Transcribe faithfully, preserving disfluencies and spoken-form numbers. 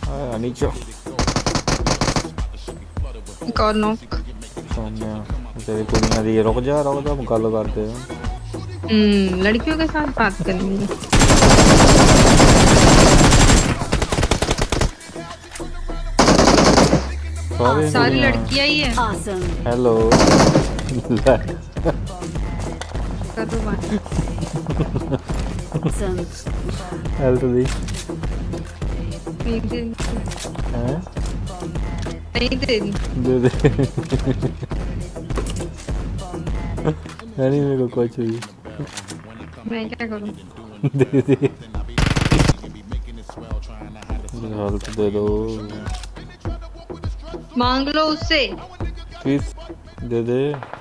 आया नीचे कौन नॉक सोनिया तेरी कुड़ियां दी रुक जा रुक जा गल करते हैं। हम्म लड़कियों के साथ बात करेंगे। सारी सारी कुड़ियां लड़कियां ही है। हेलो कर दो बात। हेल्थ दी नहीं दे हैं नहीं दे दी दे दे नहीं मेरे को कुछ भी मैं क्या करूं। दे दे हेल्थ दे दो मांग लो उससे प्लीज दे दे।